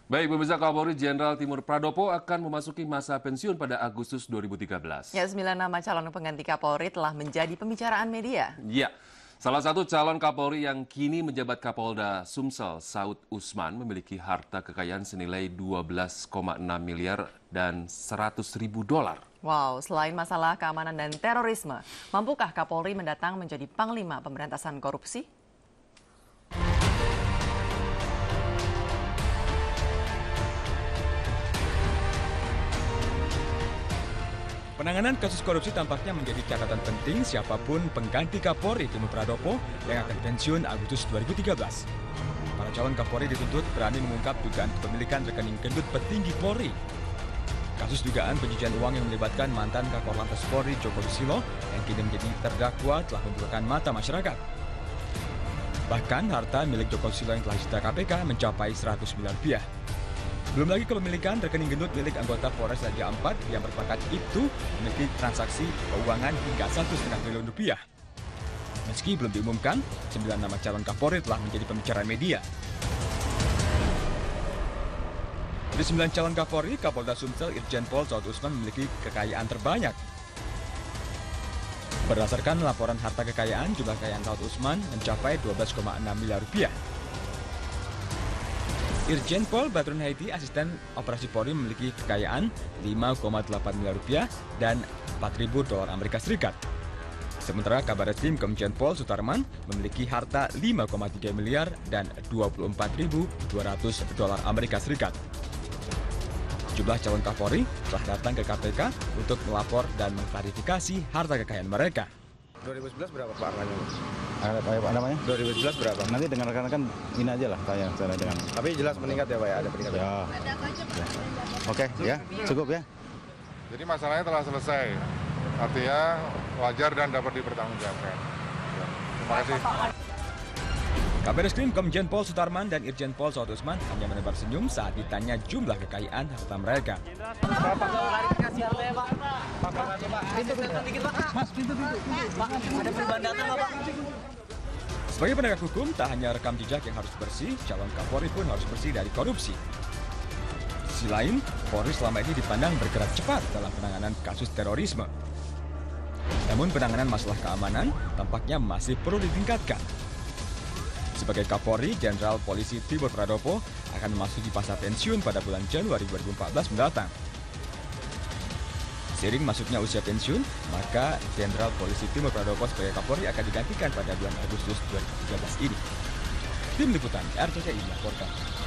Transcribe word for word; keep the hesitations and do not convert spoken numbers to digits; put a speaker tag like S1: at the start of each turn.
S1: Baik, pemirsa, Kapolri Jenderal Timur Pradopo akan memasuki masa pensiun pada Agustus dua ribu tiga belas.
S2: Ya, sembilan nama calon pengganti Kapolri telah menjadi pembicaraan media.
S1: Ya, salah satu calon Kapolri yang kini menjabat Kapolda Sumsel, Saud Usman, memiliki harta kekayaan senilai dua belas koma enam miliar dan seratus ribu dolar.
S2: Wow, selain masalah keamanan dan terorisme, mampukah Kapolri mendatang menjadi Panglima Pemberantasan Korupsi?
S3: Penanganan kasus korupsi tampaknya menjadi catatan penting siapapun pengganti Kapolri Timur Pradopo yang akan pensiun Agustus dua ribu tiga belas. Para calon Kapolri dituntut berani mengungkap dugaan kepemilikan rekening gendut petinggi Polri. Kasus dugaan pencucian uang yang melibatkan mantan Kakor Lantas Polri Joko Susilo yang kini menjadi terdakwa telah membukakan mata masyarakat. Bahkan harta milik Joko Susilo yang telah disita K P K mencapai seratus miliar rupiah. Belum lagi kepemilikan rekening gendut milik anggota Polres Raja Ampat yang merupakan itu memiliki transaksi keuangan hingga satu setengah triliun rupiah. Meski belum diumumkan, sembilan nama calon Kapolri telah menjadi pembicaraan media. Dari sembilan calon Kapolri, Kapolda Sumsel Irjen Pol Saud Usman memiliki kekayaan terbanyak. Berdasarkan laporan harta kekayaan, jumlah kekayaan Saud Usman mencapai dua belas koma enam miliar rupiah. Irjen Pol Badrun Haiti, asisten operasi Polri, memiliki kekayaan lima koma delapan miliar rupiah dan empat ribu dolar Amerika Serikat. Sementara Kabar Reskrim Komjen Pol Sutarman memiliki harta lima koma tiga miliar dan dua puluh empat ribu dua ratus dolar Amerika Serikat. Jumlah calon Kapolri telah datang ke K P K untuk melapor dan mengklarifikasi harta kekayaan mereka.
S4: dua ribu sebelas berapa Pak angkanya?
S5: Apa namanya?
S4: dua ribu sebelas berapa?
S5: Nanti dengan rekan-rekan ini aja lah tanya saya dengan.
S4: Tapi jelas meningkat ya Pak ya, ada peningkatan.
S5: Ya. ya. Oke, ya, cukup ya.
S6: Jadi masalahnya telah selesai, artinya wajar dan dapat dipertanggungjawabkan. Ya. Terima kasih.
S3: Kabar Reskrim Komjen Pol Sutarman dan Irjen Pol Saud Usman hanya menebar senyum saat ditanya jumlah kekayaan harta mereka. Sebagai penegak hukum, tak hanya rekam jejak yang harus bersih, calon Kapolri pun harus bersih dari korupsi. Di sisi lain, Polri selama ini dipandang bergerak cepat dalam penanganan kasus terorisme. Namun penanganan masalah keamanan tampaknya masih perlu ditingkatkan. Sebagai Kapolri, Jenderal Polisi Timur Pradopo akan memasuki masa pensiun pada bulan Januari dua ribu empat belas mendatang. Seiring masuknya usia pensiun, maka Jenderal Polisi Timur Pradopo sebagai Kapolri akan digantikan pada bulan Agustus dua ribu tiga belas ini. Tim Liputan R C T I melaporkan.